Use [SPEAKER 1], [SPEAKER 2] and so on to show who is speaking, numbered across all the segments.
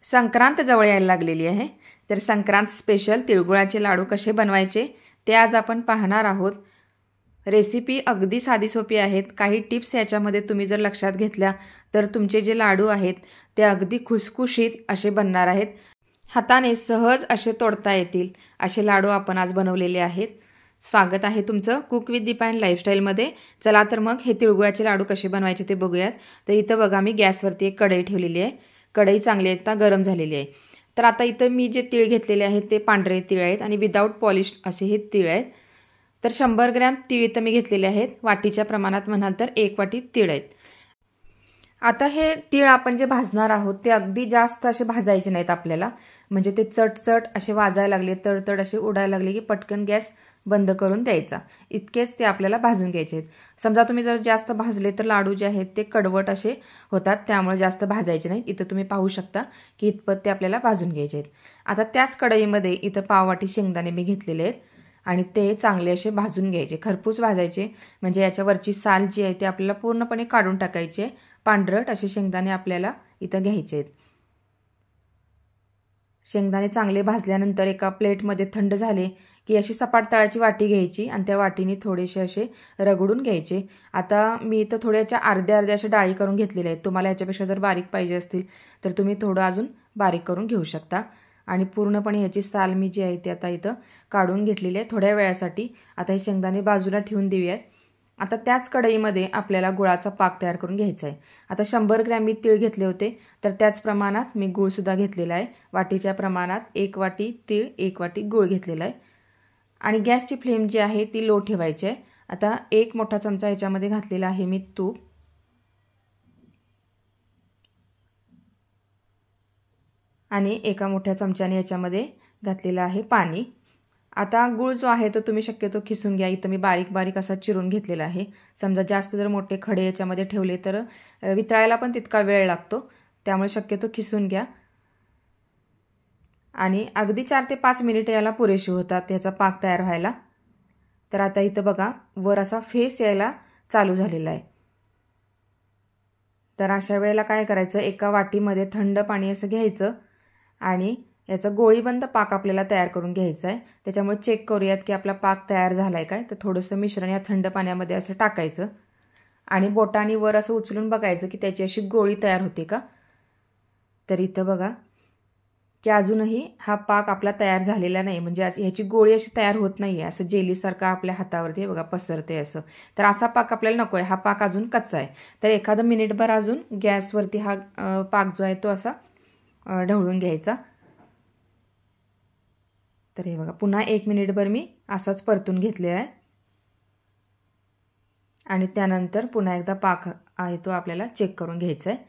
[SPEAKER 1] संक्रांत जवळ यायला लागलेली आहे, तर संक्रांत स्पेशल तिळगुळाचे लाडू कसे बनवायचे ते आज आपण पाहणार आहोत। रेसिपी अगदी साधी सोपी आहेत। काही टिप्स याच्यामध्ये तुम्ही जर लक्षात घेतल्या तर तुमचे जे लाडू आहेत ते अगदी खुसखुशीत असे बनणार आहेत। हाताने सहज असे तोडता येतील असे लाडू आपण आज बनवलेले आहेत। स्वागत आहे तुमचं कुक विथ दीपा अँड लाईफस्टाईलमध्ये। चला तर मग हे तिळगुळाचे लाडू कसे बनवायचे ते बघूयात। तर इथं बघा मी गॅसवरती एक कढई ठेवलेली आहे। कढई चांगली आता गरम झालेली आहे। तर आता इथं मी जे तीळ घेतलेले आहेत ते पांढरे तीळ आहेत आणि विदाऊट पॉलिश असे हे तीळ आहेत। तर 100 ग्रॅम तीळ इथं मी घेतलेले आहेत। वाटीच्या प्रमाणात म्हणाल तर 1 वाटी तीळ आहेत। आता हे तीळ आपण जे भाजणार आहोत ते अगदी जास्त असे भाजायचे नाहीत आपल्याला, म्हणजे ते चटचट असे वाजायला लागले, तडतड असे उडायला लागले की पटकन गॅस बंद करून द्यायचा। इतकेच ते आपल्याला भाजून घ्यायचे आहेत। समजा तुम्ही जर जास्त भाजले तर लाडू जे आहेत ते कडवट असे होतात, त्यामुळे जास्त भाजायचे नाहीत। इथं तुम्ही पाहू शकता की इतपत ते आपल्याला भाजून घ्यायचे आहेत। आता त्याच कढईमध्ये इथं पाव वाटी शेंगदाणे मी घेतलेले आहेत आणि ते चांगले असे भाजून घ्यायचे, खरपूस भाजायचे, म्हणजे याच्यावरची साल जी आहे ती आपल्याला पूर्णपणे काढून टाकायची आहे। पांढरट असे शेंगदाणे आपल्याला इथं घ्यायचे आहेत। शेंगदाणे चांगले भाजल्यानंतर एका प्लेटमध्ये थंड झाले की अशी सपाट तळाची वाटी घ्यायची आणि त्या वाटीने थोडेसे असे रगडून घ्यायचे। आता मी इथं थोड्याच्या अर्ध्या अर्ध्या अशा डाळी करून घेतलेल्या आहेत। तुम्हाला याच्यापेक्षा जर बारीक पाहिजे असतील तर तुम्ही थोडं अजून बारीक करून घेऊ शकता। आणि पूर्णपणे ह्याची साल मी जी आहे ती आता इथं काढून घेतलेली आहे थोड्या वेळासाठी। आता हे शेंगदाणे बाजूला ठेवून देऊयात। आता त्याच कढईमध्ये आपल्याला गुळाचा पाक तयार करून घ्यायचा आहे। आता 100 ग्रॅम मी तीळ घेतले होते, तर त्याच प्रमाणात मी गूळ सुद्धा घेतलेला आहे। वाटीच्या प्रमाणात 1 वाटी तीळ 1 वाटी गूळ घेतलेला आहे। आणि गॅसची फ्लेम जी आहे ती लो ठेवायची आहे। आता 1 मोठा चमचा ह्याच्यामध्ये घातलेला आहे मी तूप आणि एका मोठ्या चमच्याने याच्यामध्ये घातलेलं आहे पाणी। आता गूळ जो आहे तो तुम्ही शक्यतो खिसून घ्या। इथं मी बारीक बारीक असा चिरून घेतलेला आहे। समजा जास्त जर मोठे खडे याच्यामध्ये ठेवले तर वितळायला पण तितका वेळ लागतो, त्यामुळे शक्यतो खिसून घ्या। आणि अगदी 4 ते 5 मिनिटे याला पुरेशी होतात याचा पाक तयार व्हायला। तर आता इथं बघा वर असा फेस यायला चालू झालेला आहे। तर अशा वेळेला काय करायचं, एका वाटीमध्ये थंड पाणी असं घ्यायचं आणि याचा गोळीबंद पाक आपल्याला तयार करून घ्यायचा आहे। त्याच्यामुळे चेक करूयात की आपला पाक तयार झालाय काय। तर थोडंसं मिश्रण या थंड पाण्यामध्ये असं टाकायचं आणि बोटांनी वर असं उचलून बघायचं की त्याची अशी गोळी तयार होते का। तर इथं बघा की अजूनही हा पाक आपला तयार झालेला नाही, म्हणजे ह्याची गोळी अशी तयार होत नाहीये, असं जेलीसारखं आपल्या हातावरती बघा पसरते असं। तर असा पाक आपल्याला नको आहे, हा पाक अजून कच्चा आहे। तर एखादं मिनिटभर अजून गॅसवरती हा पाक जो आहे तो असा ढवळून घ्यायचा। तर हे बघा पुन्हा 1 मिनिटभर मी असाच परतून घेतलेला आहे आणि त्यानंतर पुन्हा एकदा पाक आहे तो आपल्याला चेक करून घ्यायचा आहे।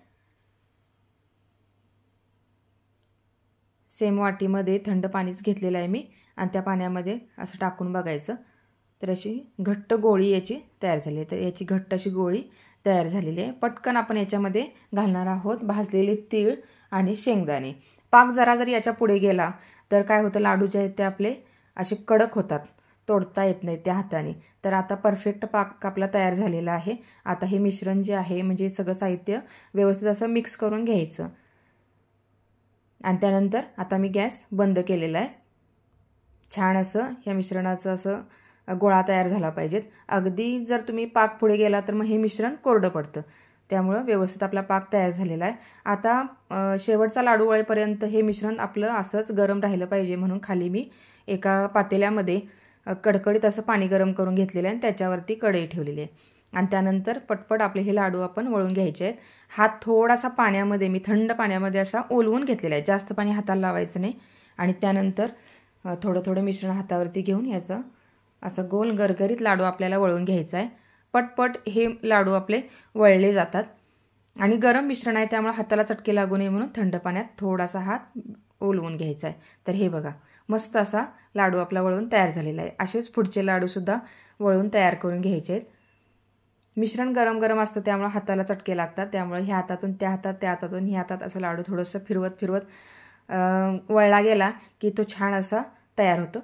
[SPEAKER 1] सेम वाटीमध्ये थंड पाणीच घेतलेलं आहे मी आणि त्या पाण्यामध्ये असं टाकून बघायचं। तर अशी घट्ट गोळी याची तयार झाली आहे। तर याची घट्ट अशी गोळी तयार झालेली आहे। पटकन आपण याच्यामध्ये घालणार आहोत भाजलेले तीळ आणि शेंगदाणे। पाक जरा जरी याच्या पुढे गेला तर काय होतं, लाडू जे आहेत ते आपले असे कडक होतात, तोडता येत नाही त्या हाताने। तर आता परफेक्ट पाक आपला तयार झालेला आहे। आता हे मिश्रण जे आहे म्हणजे सगळं साहित्य व्यवस्थित असं मिक्स करून घ्यायचं आणि त्यानंतर आता मी गॅस बंद केलेला आहे। छान असं या मिश्रणाचं असं गोळा तयार झाला पाहिजेत। अगदी जर तुम्ही पाक पुढे गेला तर मग हे मिश्रण कोरडं पडतं, त्यामुळं व्यवस्थित आपला पाक तयार झालेला आहे। आता शेवटचा लाडू वळेपर्यंत हे मिश्रण आपलं असंच गरम राहिलं पाहिजे, म्हणून खाली मी एका पातेल्यामध्ये कडकडीत असं पाणी गरम करून घेतलेलं आहे आणि त्याच्यावरती कढई ठेवलेली आहे। आणि त्यानंतर पटपट आपले हे लाडू आपण वळून घ्यायचे आहेत। हात थोडासा पाण्यामध्ये मी थंड पाण्यामध्ये असा ओलवून घेतलेला आहे, जास्त पाणी हाताला लावायचं नाही। आणि त्यानंतर थोडं थोडं मिश्रण हातावरती घेऊन याचं असं गोल गरगरीत लाडू आपल्याला वळून घ्यायचा आहे। पटपट हे लाडू आपले वळले जातात आणि गरम मिश्रण आहे त्यामुळे हाताला चटके लागू नये म्हणून थंड पाण्यात थोडासा हात ओलवून घ्यायचा आहे। तर हे बघा मस्त असा लाडू आपला वळून तयार झालेला आहे। असेच पुढचे लाडू सुद्धा वळून तयार करून घ्यायचे आहेत। मिश्रण गरम गरम असतं त्यामुळे हाताला चटके लागतात, त्यामुळे ह्या हातातून त्या हातात, त्या हातातून ह्या हातात असं लाडू थोडंसं फिरवत फिरवत वळला गेला की तो छान असा तयार होतो।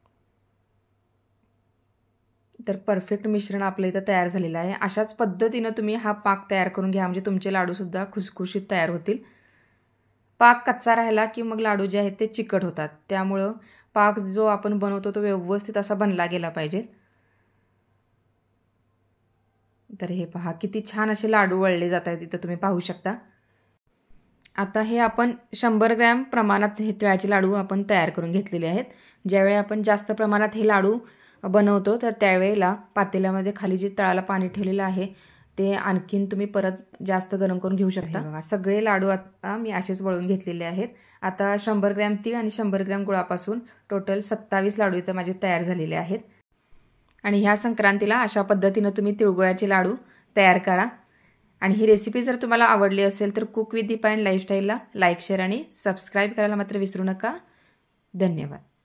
[SPEAKER 1] तर परफेक्ट मिश्रण आपलं इथं तयार झालेलं आहे। अशाच पद्धतीनं तुम्ही हा पाक तयार करून घ्या, म्हणजे तुमचे लाडू सुद्धा खुसखुशीत तयार होतील। पाक कच्चा राहिला की मग लाडू जे आहेत ते चिकट होतात. त्यामुळं पाक जो आपण बनवतो तो व्यवस्थित असा बनला गेला पाहिजे. तर हे पहा किती छान असे लाडू वळले जात आहेत, इथं तुम्ही पाहू शकता. आता हे आपण 100 ग्रॅम प्रमाणात हे तिळाचे लाडू आपण तयार करून घेतलेले आहेत. ज्यावेळी आपण जास्त प्रमाणात हे लाडू बनवतो तर त्यावेळेला पातेल्यामध्ये खाली जे तळाला पाणी ठेवलेलं आहे ते आणखीन तुम्ही परत जास्त गरम करून घेऊ शकता. बघा सगळे लाडू आता मी असेच वळून घेतलेले आहेत. आता 100 ग्रॅम तीळ आणि 100 ग्रॅम गुळापासून टोटल 27 लाडू इथं माझे तयार झालेले आहेत. आणि ह्या संक्रांतीला अशा पद्धतीनं तुम्ही तिळगुळाचे लाडू तयार करा. आणि ही रेसिपी जर तुम्हाला आवडली असेल तर कुक विथ दीपा अँड लाईफस्टाईलला लाईक, शेअर आणि सबस्क्राईब करायला मात्र विसरू नका. धन्यवाद.